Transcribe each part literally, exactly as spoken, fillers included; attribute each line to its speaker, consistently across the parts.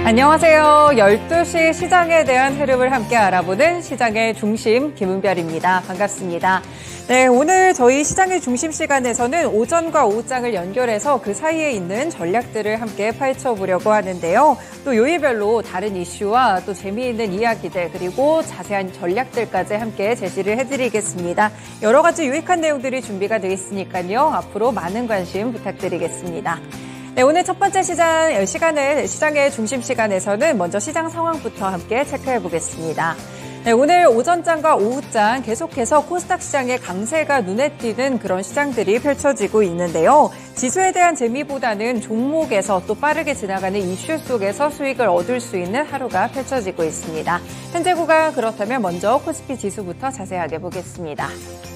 Speaker 1: 안녕하세요. 열두 시 시장에 대한 흐름을 함께 알아보는 시장의 중심 김은별입니다. 반갑습니다. 네, 오늘 저희 시장의 중심 시간에서는 오전과 오후장을 연결해서 그 사이에 있는 전략들을 함께 파헤쳐보려고 하는데요. 또 요일별로 다른 이슈와 또 재미있는 이야기들 그리고 자세한 전략들까지 함께 제시를 해드리겠습니다. 여러 가지 유익한 내용들이 준비가 되어 있으니까요. 앞으로 많은 관심 부탁드리겠습니다. 네, 오늘 첫 번째 시장 시간에 시장의 중심 시간에서는 먼저 시장 상황부터 함께 체크해 보겠습니다. 네, 오늘 오전장과 오후장 계속해서 코스닥 시장의 강세가 눈에 띄는 그런 시장들이 펼쳐지고 있는데요. 지수에 대한 재미보다는 종목에서 또 빠르게 지나가는 이슈 속에서 수익을 얻을 수 있는 하루가 펼쳐지고 있습니다. 현재 구간 그렇다면 먼저 코스피 지수부터 자세하게 보겠습니다.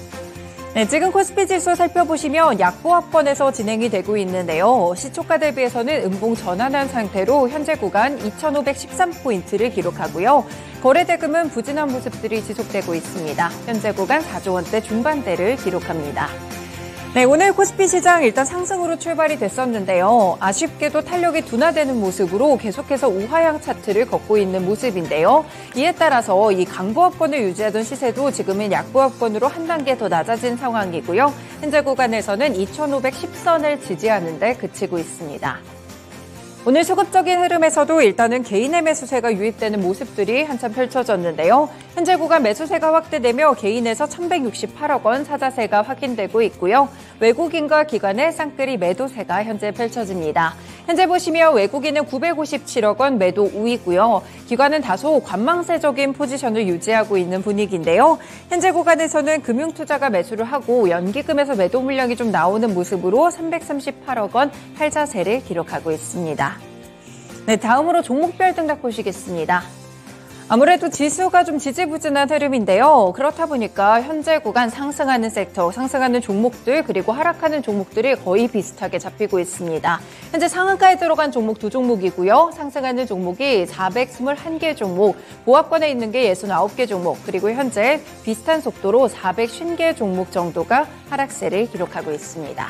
Speaker 1: 네, 지금 코스피 지수 살펴보시면 약보합권에서 진행이 되고 있는데요. 시초가 대비해서는 음봉 전환한 상태로 현재 구간 이천오백십삼 포인트를 기록하고요. 거래대금은 부진한 모습들이 지속되고 있습니다. 현재 구간 사조 원대 중반대를 기록합니다. 네, 오늘 코스피 시장 일단 상승으로 출발이 됐었는데요. 아쉽게도 탄력이 둔화되는 모습으로 계속해서 우하향 차트를 걷고 있는 모습인데요. 이에 따라서 이 강보합권을 유지하던 시세도 지금은 약보합권으로 한 단계 더 낮아진 상황이고요. 현재 구간에서는 이천오백십 선을 지지하는 데 그치고 있습니다. 오늘 수급적인 흐름에서도 일단은 개인의 매수세가 유입되는 모습들이 한참 펼쳐졌는데요. 현재 구간 매수세가 확대되며 개인에서 천백육십팔억 원 사자세가 확인되고 있고요. 외국인과 기관의 쌍끌이 매도세가 현재 펼쳐집니다. 현재 보시면 외국인은 구백오십칠억 원 매도 우이고요. 기관은 다소 관망세적인 포지션을 유지하고 있는 분위기인데요. 현재 구간에서는 금융투자가 매수를 하고 연기금에서 매도 물량이 좀 나오는 모습으로 삼백삼십팔억 원 팔자세를 기록하고 있습니다. 네, 다음으로 종목별 등락 보시겠습니다. 아무래도 지수가 좀 지지부진한 흐름인데요. 그렇다 보니까 현재 구간 상승하는 섹터, 상승하는 종목들 그리고 하락하는 종목들이 거의 비슷하게 잡히고 있습니다. 현재 상한가에 들어간 종목 두 종목이고요. 상승하는 종목이 사백이십일 개 종목, 보합권에 있는 게 육십구 개 종목, 그리고 현재 비슷한 속도로 사백오십 개 종목 정도가 하락세를 기록하고 있습니다.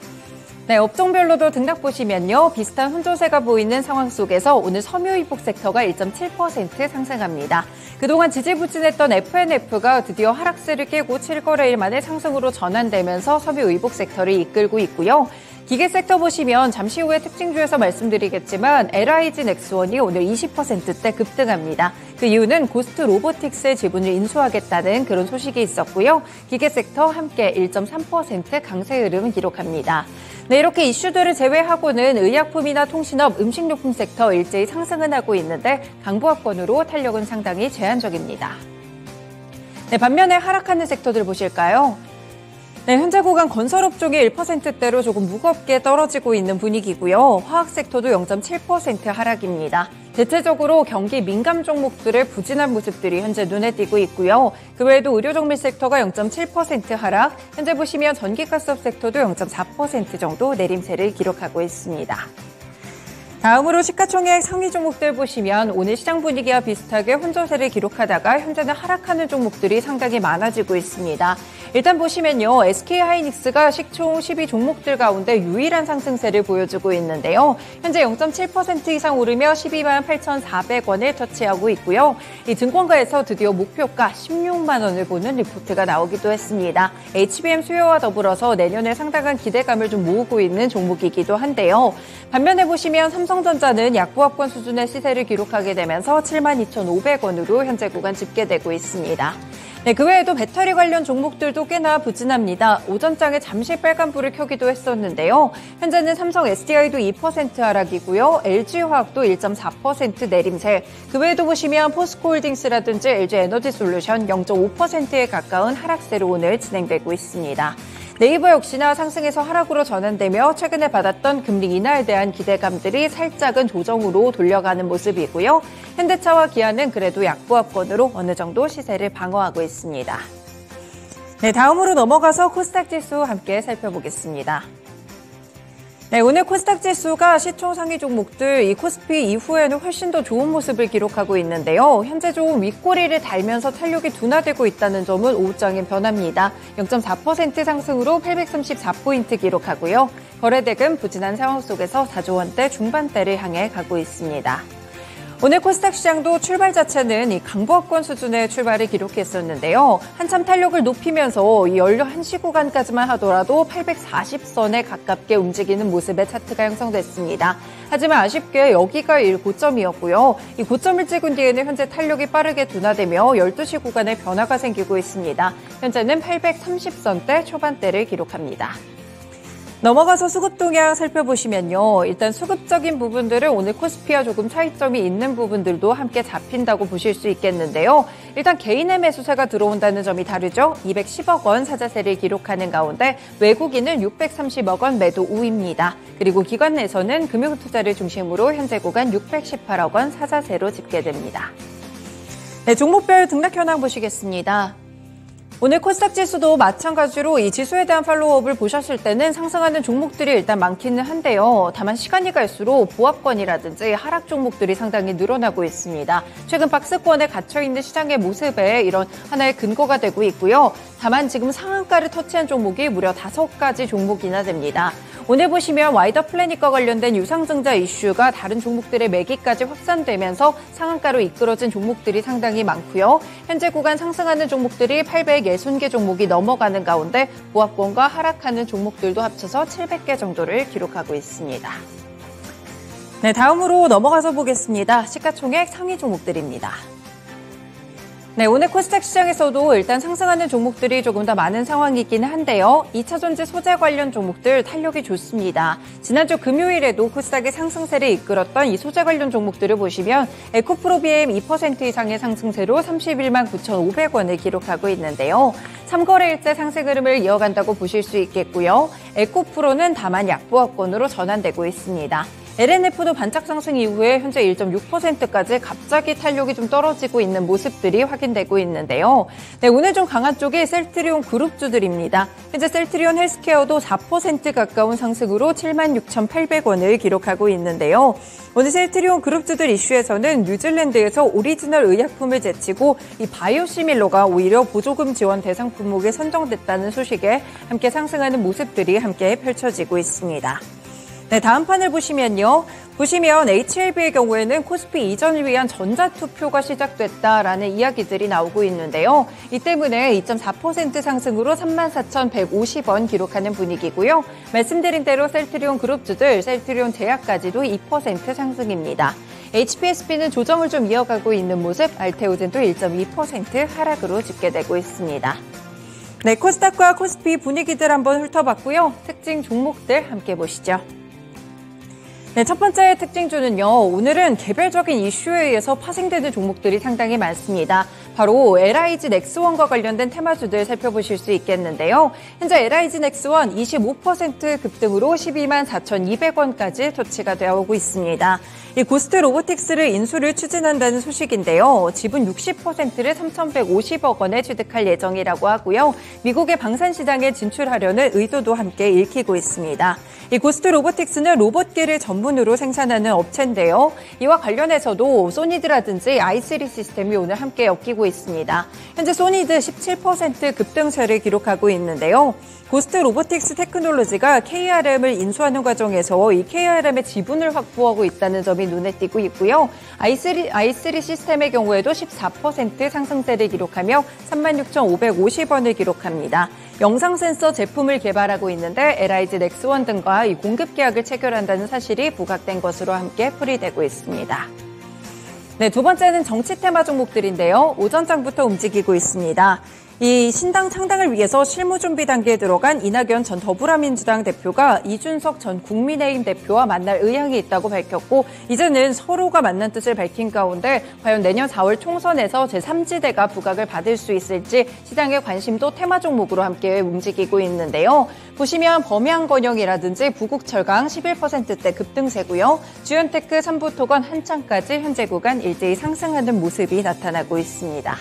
Speaker 1: 네, 업종별로도 등락 보시면요. 비슷한 혼조세가 보이는 상황 속에서 오늘 섬유유복 섹터가 일 점 칠 퍼센트 상승합니다. 그동안 지지부진했던 에프엔에프가 드디어 하락세를 깨고 칠 거래일 만에 상승으로 전환되면서 섬유유복 섹터를 이끌고 있고요. 기계 섹터 보시면 잠시 후에 특징주에서 말씀드리겠지만 엘아이지 넥스원이 오늘 이십 퍼센트대 급등합니다. 그 이유는 고스트 로보틱스의 지분을 인수하겠다는 그런 소식이 있었고요. 기계 섹터 함께 일 점 삼 퍼센트 강세 흐름을 기록합니다. 네, 이렇게 이슈들을 제외하고는 의약품이나 통신업, 음식료품 섹터 일제히 상승은 하고 있는데 강보합권으로 탄력은 상당히 제한적입니다. 네, 반면에 하락하는 섹터들 보실까요? 네, 현재 구간 건설업종이 일 퍼센트대로 조금 무겁게 떨어지고 있는 분위기고요. 화학 섹터도 영 점 칠 퍼센트 하락입니다. 대체적으로 경기 민감 종목들의 부진한 모습들이 현재 눈에 띄고 있고요. 그 외에도 의료정밀 섹터가 영 점 칠 퍼센트 하락, 현재 보시면 전기가스업 섹터도 영 점 사 퍼센트 정도 내림세를 기록하고 있습니다. 다음으로 시가총액 상위 종목들 보시면 오늘 시장 분위기와 비슷하게 혼조세를 기록하다가 현재는 하락하는 종목들이 상당히 많아지고 있습니다. 일단 보시면요. 에스케이하이닉스가 시총 십이 종목들 가운데 유일한 상승세를 보여주고 있는데요. 현재 영 점 칠 퍼센트 이상 오르며 십이만 팔천사백 원을 터치하고 있고요. 이 증권가에서 드디어 목표가 십육만 원을 보는 리포트가 나오기도 했습니다. 에이치비엠 수요와 더불어서 내년에 상당한 기대감을 좀 모으고 있는 종목이기도 한데요. 반면에 보시면 삼성전자는 약보합권 수준의 시세를 기록하게 되면서 칠만 이천오백 원으로 현재 구간 집계되고 있습니다. 네, 그 외에도 배터리 관련 종목들도 꽤나 부진합니다. 오전장에 잠시 빨간불을 켜기도 했었는데요. 현재는 삼성 에스디아이도 이 퍼센트 하락이고요. 엘지화학도 일 점 사 퍼센트 내림세. 그 외에도 보시면 포스코홀딩스라든지 엘지에너지솔루션 영 점 오 퍼센트에 가까운 하락세로 오늘 진행되고 있습니다. 네이버 역시나 상승에서 하락으로 전환되며 최근에 받았던 금리 인하에 대한 기대감들이 살짝은 조정으로 돌려가는 모습이고요. 현대차와 기아는 그래도 약보합권으로 어느 정도 시세를 방어하고 있습니다. 네, 다음으로 넘어가서 코스닥 지수 함께 살펴보겠습니다. 네, 오늘 코스닥 지수가 시총 상위 종목들 이 코스피 이후에는 훨씬 더 좋은 모습을 기록하고 있는데요. 현재 좀 윗꼬리를 달면서 탄력이 둔화되고 있다는 점은 오후장엔 변합니다. 영 점 사 퍼센트 상승으로 팔백삼십사 포인트 기록하고요. 거래대금 부진한 상황 속에서 사조 원대 중반대를 향해 가고 있습니다. 오늘 코스닥 시장도 출발 자체는 이 강보합권 수준의 출발을 기록했었는데요. 한참 탄력을 높이면서 이 열한 시 구간까지만 하더라도 팔백사십 선에 가깝게 움직이는 모습의 차트가 형성됐습니다. 하지만 아쉽게 여기가 일 고점이었고요. 이 고점을 찍은 뒤에는 현재 탄력이 빠르게 둔화되며 열두 시 구간에 변화가 생기고 있습니다. 현재는 팔백삼십 선대 초반대를 기록합니다. 넘어가서 수급 동향 살펴보시면요. 일단 수급적인 부분들은 오늘 코스피와 조금 차이점이 있는 부분들도 함께 잡힌다고 보실 수 있겠는데요. 일단 개인의 매수세가 들어온다는 점이 다르죠. 이백십억 원 사자세를 기록하는 가운데 외국인은 육백삼십억 원 매도 우입니다. 그리고 기관 내에서는 금융투자를 중심으로 현재 구간 육백십팔억 원 사자세로 집계됩니다. 네, 종목별 등락 현황 보시겠습니다. 오늘 코스닥 지수도 마찬가지로 이 지수에 대한 팔로우업을 보셨을 때는 상승하는 종목들이 일단 많기는 한데요. 다만 시간이 갈수록 보합권이라든지 하락 종목들이 상당히 늘어나고 있습니다. 최근 박스권에 갇혀있는 시장의 모습에 이런 하나의 근거가 되고 있고요. 다만 지금 상한가를 터치한 종목이 무려 다섯 가지 종목이나 됩니다. 오늘 보시면 와이더 플래닛과 관련된 유상증자 이슈가 다른 종목들의 매기까지 확산되면서 상한가로 이끌어진 종목들이 상당히 많고요. 현재 구간 상승하는 종목들이 팔백육십 개 종목이 넘어가는 가운데 보합권과 하락하는 종목들도 합쳐서 칠백 개 정도를 기록하고 있습니다. 네, 다음으로 넘어가서 보겠습니다. 시가총액 상위 종목들입니다. 네, 오늘 코스닥 시장에서도 일단 상승하는 종목들이 조금 더 많은 상황이긴 한데요. 이차전지 소재 관련 종목들 탄력이 좋습니다. 지난주 금요일에도 코스닥의 상승세를 이끌었던 이 소재 관련 종목들을 보시면 에코프로비엠 이 퍼센트 이상의 상승세로 삼십일만 구천오백 원을 기록하고 있는데요. 삼 거래일째 상승 흐름을 이어간다고 보실 수 있겠고요. 에코프로는 다만 약보합권으로 전환되고 있습니다. 엘엔에프도 반짝 상승 이후에 현재 일 점 육 퍼센트까지 갑자기 탄력이 좀 떨어지고 있는 모습들이 확인되고 있는데요. 네, 오늘 좀 강한 쪽이 셀트리온 그룹주들입니다. 현재 셀트리온 헬스케어도 사 퍼센트 가까운 상승으로 칠만 육천팔백 원을 기록하고 있는데요. 오늘 셀트리온 그룹주들 이슈에서는 뉴질랜드에서 오리지널 의약품을 제치고 이 바이오시밀러가 오히려 보조금 지원 대상 품목에 선정됐다는 소식에 함께 상승하는 모습들이 함께 펼쳐지고 있습니다. 네, 다음 판을 보시면요. 보시면 에이치엘비의 경우에는 코스피 이전을 위한 전자투표가 시작됐다라는 이야기들이 나오고 있는데요. 이 때문에 이 점 사 퍼센트 상승으로 삼만 사천백오십 원 기록하는 분위기고요. 말씀드린 대로 셀트리온 그룹주들, 셀트리온 제약까지도 이 퍼센트 상승입니다. 에이치피에스피는 조정을 좀 이어가고 있는 모습, 알테오젠도 일 점 이 퍼센트 하락으로 집계되고 있습니다. 네, 코스닥과 코스피 분위기들 한번 훑어봤고요. 특징 종목들 함께 보시죠. 네, 첫 번째 특징주는요. 오늘은 개별적인 이슈에 의해서 파생되는 종목들이 상당히 많습니다. 바로 엘아이지 넥스원과 관련된 테마주들 살펴보실 수 있겠는데요. 현재 엘아이지 넥스원 이십오 퍼센트 급등으로 십이만 사천이백 원까지 터치가 되어오고 있습니다. 이 고스트 로보틱스를 인수를 추진한다는 소식인데요. 지분 육십 퍼센트를 삼천백오십억 원에 취득할 예정이라고 하고요. 미국의 방산 시장에 진출하려는 의도도 함께 읽히고 있습니다. 이 고스트 로보틱스는 로봇기를 전문으로 생산하는 업체인데요. 이와 관련해서도 소니드라든지 아이쓰리 시스템이 오늘 함께 엮이고 있습니다. 현재 소니드 십칠 퍼센트 급등세를 기록하고 있는데요. 고스트 로보틱스 테크놀로지가 케이알엠을 인수하는 과정에서 이 케이알엠의 지분을 확보하고 있다는 점이 눈에 띄고 있고요. 아이쓰리, 아이쓰리 시스템의 경우에도 십사 퍼센트 상승세를 기록하며 삼만 육천오백오십 원을 기록합니다. 영상 센서 제품을 개발하고 있는데 엘아이지 넥스원 등과 이 공급 계약을 체결한다는 사실이 부각된 것으로 함께 풀이되고 있습니다. 네, 두 번째는 정치 테마 종목들인데요. 오전장부터 움직이고 있습니다. 이 신당 창당을 위해서 실무 준비 단계에 들어간 이낙연 전 더불어민주당 대표가 이준석 전 국민의힘 대표와 만날 의향이 있다고 밝혔고 이제는 서로가 만난 뜻을 밝힌 가운데 과연 내년 사월 총선에서 제삼지대가 부각을 받을 수 있을지 시장의 관심도 테마 종목으로 함께 움직이고 있는데요. 보시면 범양건영이라든지 부국철강 십일 퍼센트대 급등세고요. 주연테크, 삼부토건, 한창까지 현재 구간 일제히 상승하는 모습이 나타나고 있습니다.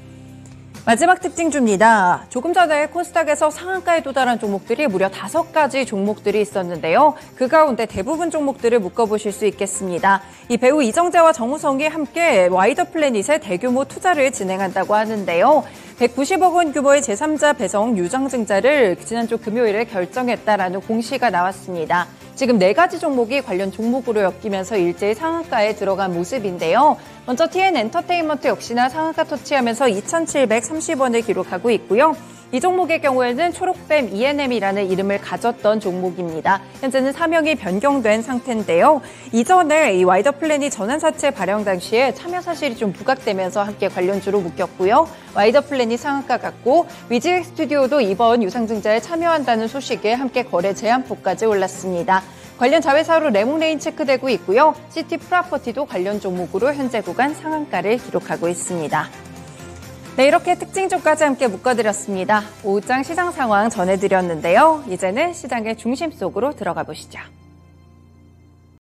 Speaker 1: 마지막 특징주입니다. 조금 전에 코스닥에서 상한가에 도달한 종목들이 무려 다섯 가지 종목들이 있었는데요. 그 가운데 대부분 종목들을 묶어보실 수 있겠습니다. 이 배우 이정재와 정우성이 함께 와이더 플래닛에 대규모 투자를 진행한다고 하는데요. 백구십억 원 규모의 제삼자 배송 유상증자를 지난주 금요일에 결정했다라는 공시가 나왔습니다. 지금 네 가지 종목이 관련 종목으로 엮이면서 일제히 상한가에 들어간 모습인데요. 먼저 티엔엔터테인먼트 역시나 상한가 터치하면서 이천칠백삼십 원을 기록하고 있고요. 이 종목의 경우에는 초록뱀 이엔엠이라는 이름을 가졌던 종목입니다. 현재는 사명이 변경된 상태인데요. 이전에 이 와이더 플랜이 전환사채 발행 당시에 참여 사실이 좀 부각되면서 함께 관련주로 묶였고요. 와이더 플랜이 상한가 갔고 위즈익 스튜디오도 이번 유상증자에 참여한다는 소식에 함께 거래 제한폭까지 올랐습니다. 관련 자회사로 레몬레인 체크되고 있고요. 시티 프로퍼티도 관련 종목으로 현재 구간 상한가를 기록하고 있습니다. 네, 이렇게 특징주까지 함께 묶어드렸습니다. 오후장 시장 상황 전해드렸는데요. 이제는 시장의 중심 속으로 들어가 보시죠.